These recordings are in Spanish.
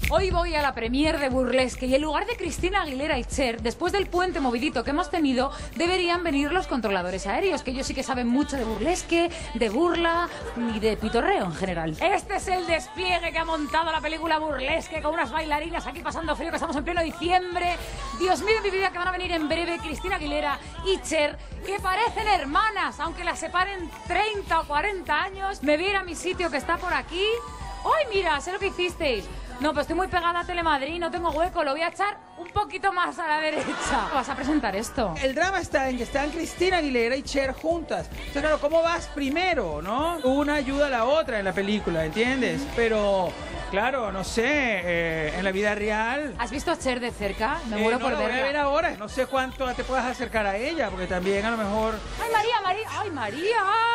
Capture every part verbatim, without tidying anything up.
Hoy voy a la premier de Burlesque y en lugar de Cristina Aguilera y Cher, después del puente movidito que hemos tenido, deberían venir los controladores aéreos, que ellos sí que saben mucho de burlesque, de burla y de pitorreo en general. Este es el despliegue que ha montado la película Burlesque con unas bailarinas aquí pasando frío, que estamos en pleno diciembre. Dios mío, mi vida, que van a venir en breve Cristina Aguilera y Cher, que parecen hermanas, aunque las separen treinta o cuarenta años. Me voy a ir a mi sitio que está por aquí. ¡Ay, mira! Sé lo que hicisteis. No, pues estoy muy pegada a Telemadrid, no tengo hueco, lo voy a echar un poquito más a la derecha. ¿Vas a presentar esto? El drama está en que están Cristina Aguilera y Cher juntas. Entonces, claro, ¿cómo vas primero, no? Una ayuda a la otra en la película, ¿entiendes? Pero, claro, no sé, eh, en la vida real... ¿Has visto a Cher de cerca? Me eh, muero no por la voy verla. a ver ahora. No sé cuánto te puedas acercar a ella, porque también a lo mejor... ¡Ay, María, María! ¡Ay, María!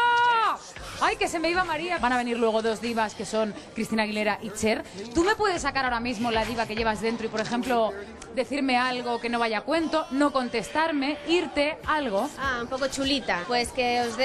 ¡Ay, que se me iba María! Van a venir luego dos divas que son Cristina Aguilera y Cher. ¿Tú me puedes sacar ahora mismo la diva que llevas dentro y, por ejemplo, decirme algo que no vaya a cuento, no contestarme, irte, algo? Ah, un poco chulita. Pues que os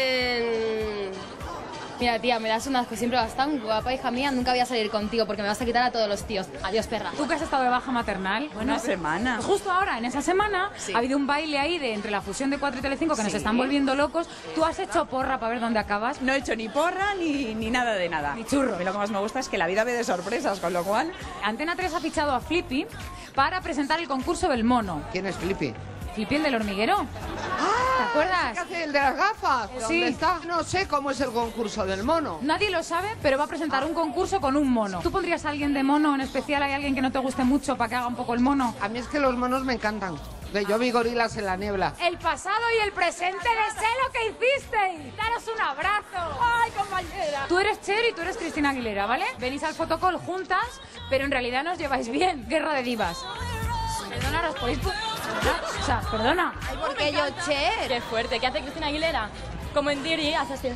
den... Mira, tía, me das un asco, siempre vas tan guapa, hija mía, nunca voy a salir contigo porque me vas a quitar a todos los tíos. Adiós, perra. Tú que has estado de baja maternal. Una semana. Pues justo ahora, en esa semana, Sí. ha habido un baile ahí de entre la fusión de cuatro y Telecinco que nos Sí. están volviendo locos. ¿Tú has hecho porra para ver dónde acabas? No he hecho ni porra ni, ni nada de nada. Ni churro. A mí lo que más me gusta es que la vida ve de sorpresas, con lo cual... Antena tres ha fichado a Flippy para presentar el concurso del mono. ¿Quién es Flippy? ¿Flippy, el del hormiguero? ¿Te acuerdas? ¿Qué hace el de las gafas? ¿Dónde Sí. está? No sé cómo es el concurso del mono. Nadie lo sabe, pero va a presentar un concurso con un mono. ¿Tú pondrías a alguien de mono en especial? ¿Hay alguien que no te guste mucho para que haga un poco el mono? A mí es que los monos me encantan. De yo vi gorilas en la niebla. El pasado y el presente de sé lo que hicisteis. Daros un abrazo. Ay, compañera. Tú eres Cher y tú eres Cristina Aguilera, ¿vale? Venís al fotocall juntas, pero en realidad no os lleváis bien. Guerra de divas. Perdona, ¿os podéis... O sea, perdona. ¿Por qué yo, Cher? Qué fuerte, ¿qué hace Cristina Aguilera? Como en Diri, hace así.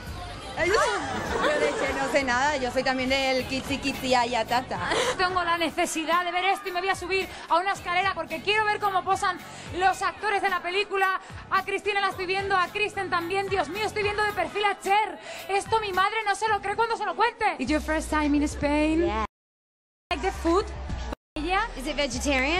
Yo de Cher no sé nada, yo soy también del Kitsi Kitsi Ayatata. Tengo la necesidad de ver esto y me voy a subir a una escalera porque quiero ver cómo posan los actores de la película. A Cristina la estoy viendo, a Kristen también. Dios mío, estoy viendo de perfil a Cher. Esto mi madre no se lo cree cuando se lo cuente. It's your first time in Spain? Yeah. Like the food? Paella? Is it vegetarian?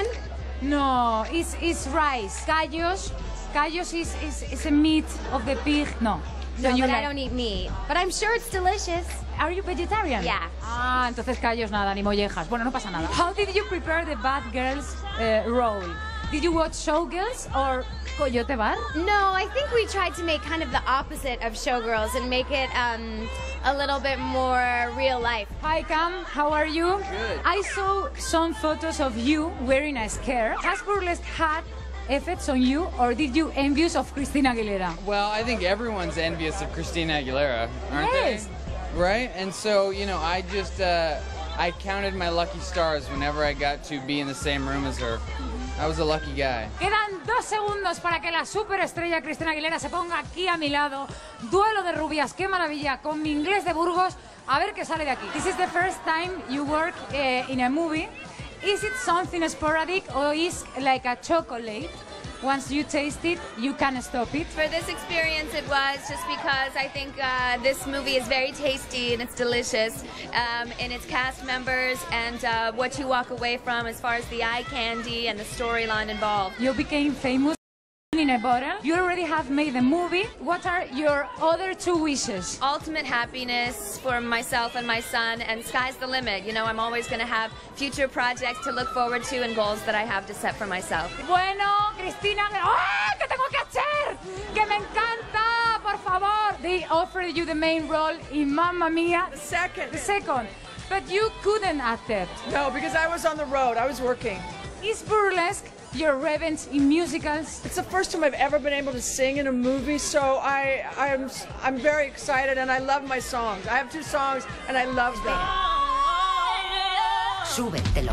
No, it's, it's rice. Callos. Callos is, is, is a meat of the pig. No. No, you but I like- don't eat meat. But I'm sure it's delicious. Are you vegetarian? Yeah. Ah, entonces callos nada, ni mollejas. Bueno, no pasa nada. How did you prepare the Bad Girls uh, role? Did you watch Showgirls or Coyote Bar? No, I think we tried to make kind of the opposite of Showgirls and make it um, a little bit more real life. Hi Cam, how are you? Good. I saw some photos of you wearing a skirt. Has Burlesque had effects on you, or did you envious of Cristina Aguilera? Well, I think everyone's envious of Christina Aguilera, aren't Yes. they? Right? And so, you know, I just, uh, I counted my lucky stars whenever I got to be in the same room as her. I was a lucky guy. Quedan dos segundos para que la superestrella Cristina Aguilera se ponga aquí a mi lado. Duelo de rubias, qué maravilla, con mi inglés de Burgos. A ver qué sale de aquí. This is the first time you work uh, in a movie. Is it something sporadic or is like a chocolate? Once you taste it, you can't stop it. For this experience, it was just because I think uh, this movie is very tasty and it's delicious, um, and its cast members and uh, what you walk away from as far as the eye candy and the storyline involved. You became famous in a bottle. You already have made a movie. What are your other two wishes? Ultimate happiness for myself and my son, and sky's the limit. You know, I'm always going to have future projects to look forward to and goals that I have to set for myself. Bueno, Cristina, ¡ah! ¡Que tengo que hacer! ¡Que me encanta! Por favor. They offered you the main role in Mamma Mia. The second. The second. But you couldn't accept. No, because I was on the road. I was working. Is Burlesque your revenge in musicals? It's the first time I've ever been able to sing in a movie, so I, I'm, I'm very excited and I love my songs. I have two songs and I love them. Súbetelo.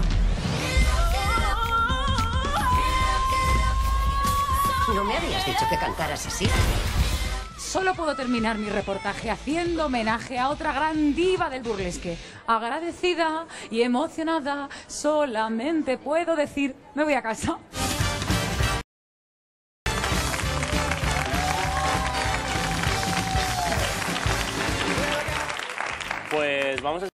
¿No me habías dicho que cantaras así? Solo puedo terminar mi reportaje haciendo homenaje a otra gran diva del burlesque. Agradecida y emocionada, solamente puedo decir, me voy a casa. Pues vamos a